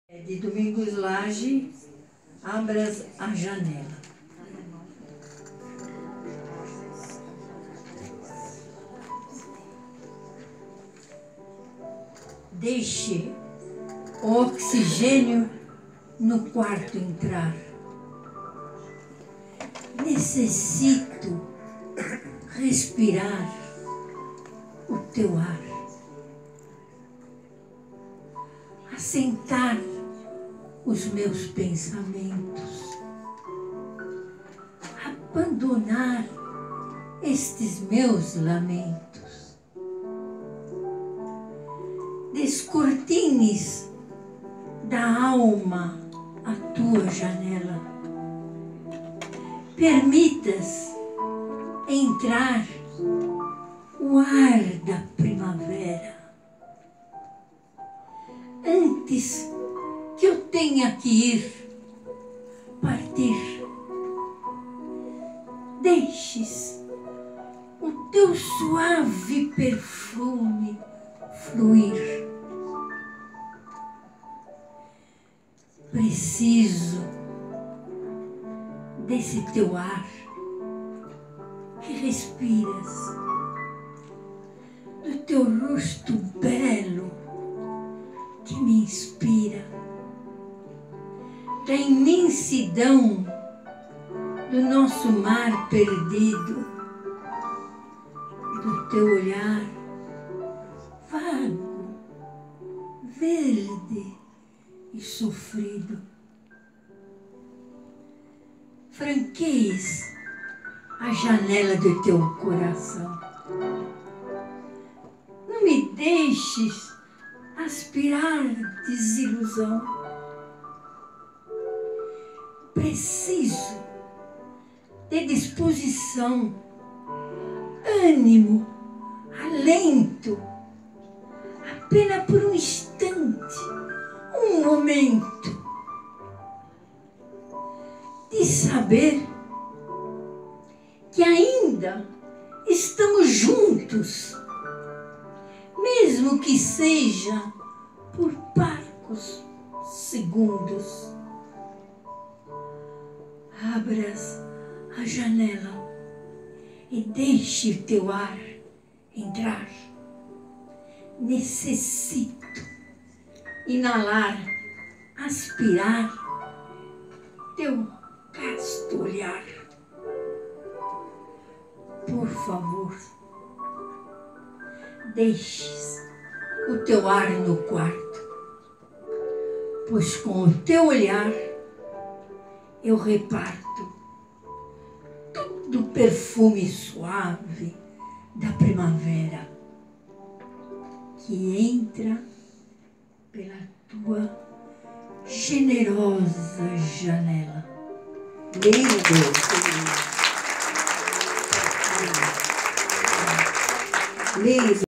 De Domingos Lage, Abras a Janela. Deixe o oxigênio no quarto entrar. Necessito respirar o teu ar. Assentar os meus pensamentos. Abandonar estes meus lamentos. Descortines da alma a tua janela. Permitas entrar o ar da primavera. Antes que eu tenha que ir, partir, deixes o teu suave perfume fluir. Preciso desse teu ar que respiras, do teu rosto belo que me inspira, da imensidão do nosso mar perdido, do teu olhar vago, verde e sofrido. Franqueies a janela do teu coração. Não me deixes aspirar desilusão. Preciso de disposição, ânimo, alento, apenas por um instante, um momento, de saber que ainda estamos juntos, mesmo que seja por parcos segundos. Abras a janela e deixe o teu ar entrar. Necessito inalar, aspirar teu casto olhar. Por favor, deixes o teu ar no quarto, pois com o teu olhar eu reparto todo o perfume suave da primavera que entra pela tua generosa janela. Lindo! Lindo!